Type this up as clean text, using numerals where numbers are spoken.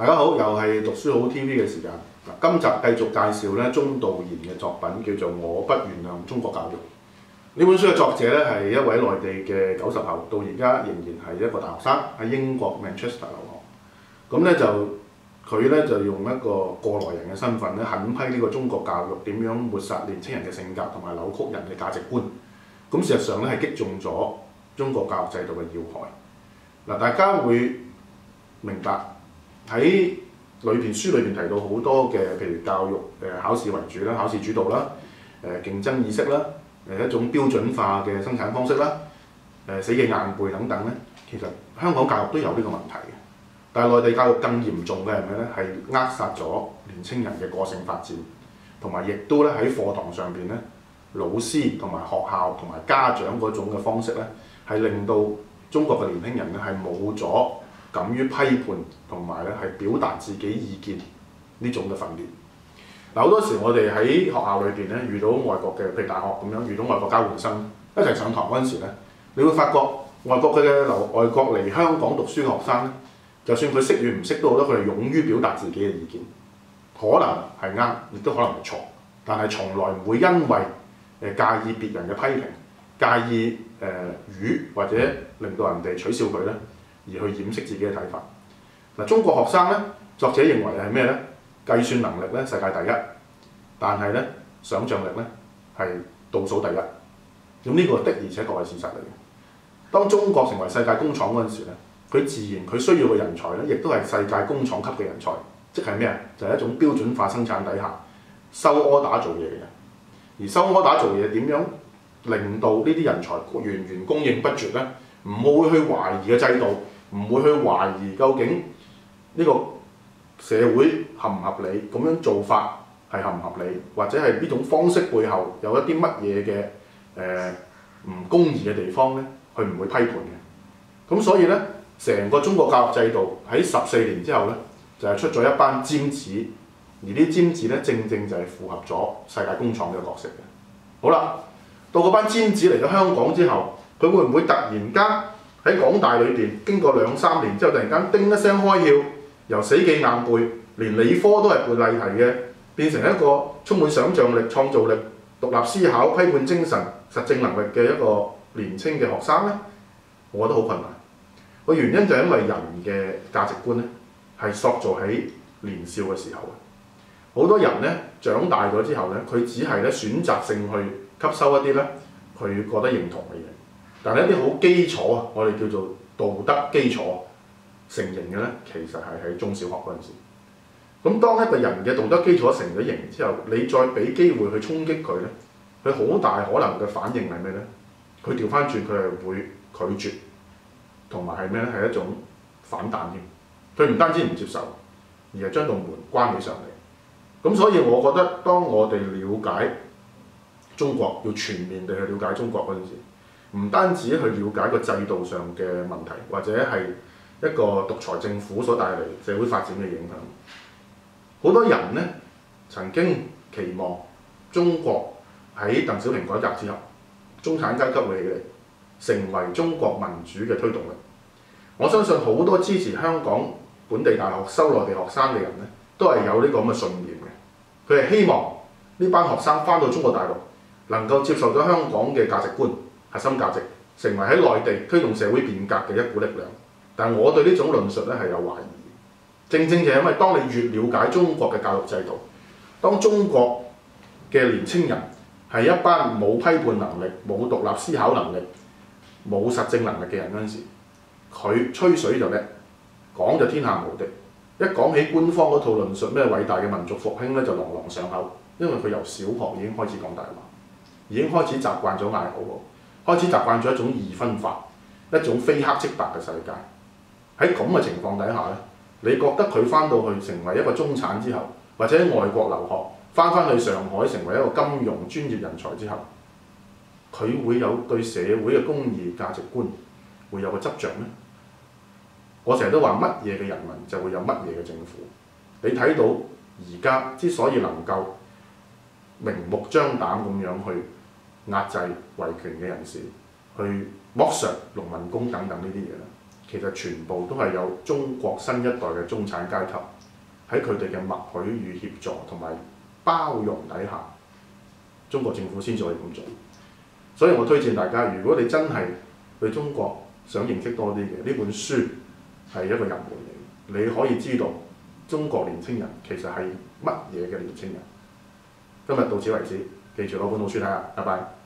家好，又係讀書好 TV 嘅時間。今集繼續介紹咧鍾道賢嘅作品，叫做《我不原諒中國教育》。呢本書嘅作者咧係一位內地嘅90後，到而家仍然係一個大學生，喺英國 Manchester 留學。咁咧佢咧就用一個過來人嘅身份咧，狠批呢個中國教育點樣抹殺年青人嘅性格同埋扭曲人嘅價值觀。咁事實上咧係擊中咗中國教育制度嘅要害。嗱，大家會明白喺書裏邊提到好多嘅，譬如教育考試為主啦，考試主導啦，競爭意識啦，一種標準化嘅生產方式啦，死記硬背等等咧，其實香港教育都有呢個問題嘅。但係內地教育更嚴重嘅係咩咧？係扼殺咗年青人嘅個性發展，同埋亦都咧喺課堂上邊咧，老師同埋學校同埋家長嗰種嘅方式咧，係令到中國嘅年輕人咧係冇咗敢於批判同埋咧係表達自己意見呢種嘅訓練。嗱，好多時我哋喺學校裏邊咧遇到外國嘅，譬如大學咁樣遇到外國交換生一齊上堂嗰陣時咧，你會發覺外國嚟香港讀書嘅學生咧，就算佢識與唔識都好多，佢係勇於表達自己嘅意見，可能係啱，亦都可能係錯，但係從來唔會因為介意別人嘅批評，介意或者令到人哋取笑佢咧，而去掩飾自己嘅睇法。嗱，中國學生咧，作者認為係咩咧？計算能力咧世界第一，但係咧想像力咧係倒數第一。咁呢個的而且確係事實嚟嘅。當中國成為世界工廠嗰陣時咧，佢自然佢需要嘅人才咧，亦都係世界工廠級嘅人才，即係咩啊？就係一種標準化生產底下收柯打做嘢嘅人。而收柯打做嘢點樣令到呢啲人才源源供應不絕咧？唔會去懷疑嘅制度，唔會去懷疑究竟呢個社會合唔合理，咁樣做法係合唔合理，或者係呢種方式背後有一啲乜嘢嘅唔公義嘅地方咧，佢唔會批判嘅。咁所以咧，成個中國教育制度喺14年之後咧，就係出咗一班尖子，而啲尖子咧正正就係符合咗世界工廠嘅角色嘅。好啦，到嗰班尖子嚟咗香港之後，佢會唔會突然間喺港大裏邊經過2-3年之後，突然間叮一聲開竅，由死記硬背，連理科都係背例題嘅，變成一個充滿想像力、創造力、獨立思考、批判精神、實證能力嘅一個年青嘅學生咧？我覺得好困難。個原因就係因為人嘅價值觀咧係塑造喺年少嘅時候嘅。好多人咧長大咗之後咧，佢只係咧選擇性去吸收一啲咧佢覺得認同嘅嘢，但係一啲好基礎啊，我哋叫做道德基礎成型嘅咧，其實係喺中小學嗰陣時。咁當一個人嘅道德基礎成咗型之後，你再俾機會去衝擊佢咧，佢好大可能嘅反應係咩咧？佢調翻轉，佢係會拒絕，同埋係咩咧？係一種反彈添。佢唔單止唔接受，而係將道門關起上嚟。咁所以我覺得，當我哋了解中國，要全面地去了解中國嗰陣時，唔單止去了解個制度上嘅問題，或者係一個獨裁政府所帶嚟社會發展嘅影響。好多人咧曾經期望中國喺鄧小平改革之後，中產階級會起嚟，成為中國民主嘅推動力。我相信好多支持香港本地大學收內地學生嘅人咧，都係有呢個咁嘅信念嘅。佢係希望呢班學生翻到中國大陸，能夠接受咗香港嘅價值觀、核心價值，成為喺內地推動社會變革嘅一股力量。但係我對呢種論述咧係有懷疑。正正就係因為當你越了解中國嘅教育制度，當中國嘅年青人係一班冇批判能力、冇獨立思考能力、冇實證能力嘅人嗰陣時，佢吹水就叻，講就天下無敵。一講起官方嗰套論述咩偉大嘅民族復興咧，就朗朗上口，因為佢由小學已經開始講大話，已經開始習慣咗嗌口號，開始習慣咗一種二分法，一種非黑即白嘅世界。喺咁嘅情況底下咧，你覺得佢翻到去成為一個中產之後，或者喺外國留學，翻去上海成為一個金融專業人才之後，佢會有對社會嘅公義價值觀會有個執着咩？我成日都話乜嘢嘅人民就會有乜嘢嘅政府。你睇到而家之所以能夠明目張膽咁樣去壓制維權嘅人士，去剝削農民工等等呢啲嘢咧， 其實全部都係有中國新一代嘅中產階級喺佢哋嘅默許與協助同埋包容底下，中國政府先至可以咁做。所以我推薦大家，如果你真係對中國想認識多啲嘅，呢本書係一個入門嚟，你可以知道中國年輕人其實係乜嘢嘅年輕人。今日到此為止，記住攞本好書睇下，拜拜。